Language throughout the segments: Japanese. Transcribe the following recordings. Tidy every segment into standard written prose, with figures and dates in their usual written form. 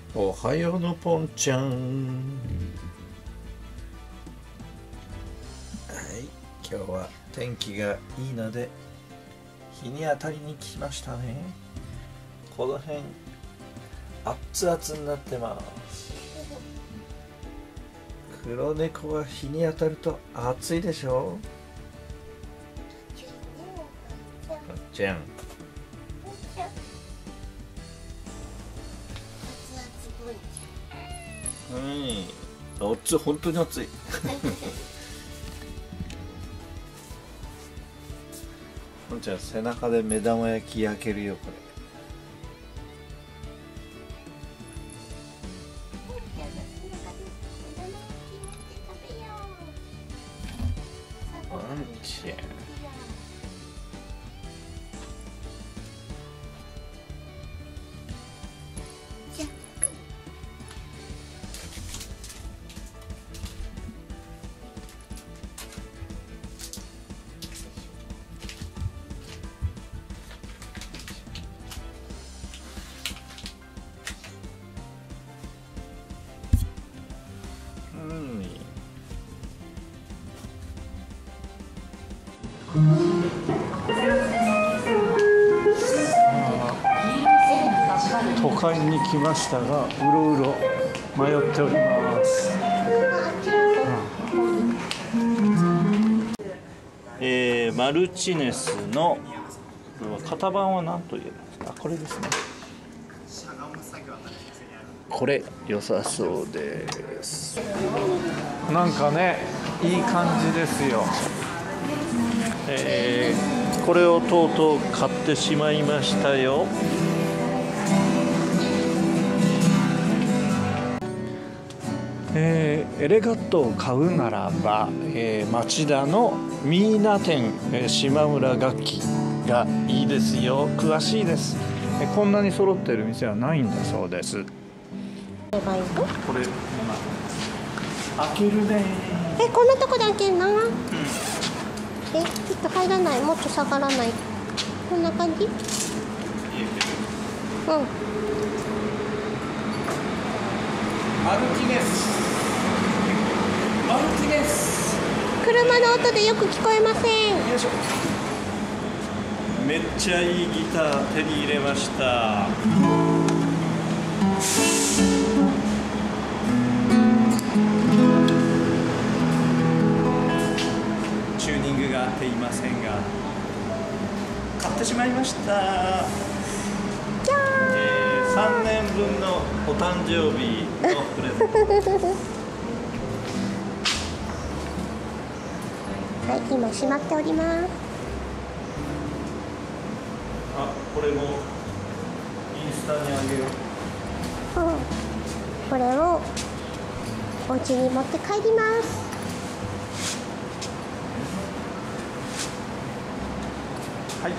おはようのぽんちゃん。はい、今日は天気がいいので日に当たりに来ましたね。この辺熱々になってます。黒猫は日に当たると暑いでしょ。ぽんちゃん。熱い、本当に熱い。ぽんちゃん背中で目玉焼き焼けるよこれ。ぽんちゃん。都会に来ましたが、うろうろ迷っております。マルチネスの型番は何と言えるんですか。これですね。これ良さそうです。なんかね、いい感じですよ。これをとうとう買ってしまいましたよ。エレガットを買うならば、町田のミーナ店、島村楽器がいいですよ。詳しいです。こんなに揃っている店はないんだそうです。これ開けるね。 こんなとこで開けるの？ちょっと入らない。もっと下がらない。こんな感じ？うん。 マルティネス。 車の音でよく聞こえません。 よいしょ。めっちゃいいギター手に入れました。チューニングが合っていませんが買ってしまいました。3年分のお誕生日のプレゼント。 はい、今しまっております。 あ、これもインスタにあげよう。 これをお家に持って帰ります。 はい。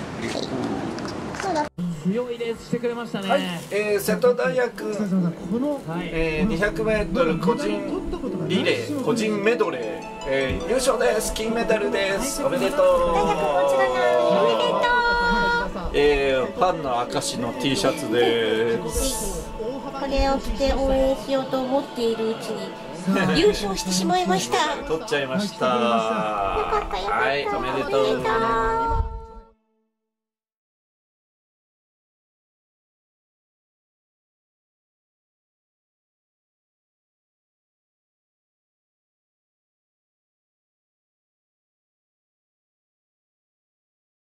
強いレースしてくれましたね。 はい、瀬戸大也君、200メートル個人リレー、個人メドレー、優勝です。金メダルです。おめでとう。 大也君こちらのおめでとう。 ファンの証の T シャツです。 これを着て応援しようと思っているうちに優勝してしまいました。 取っちゃいました。 よかったよかった。 はい、おめでとう。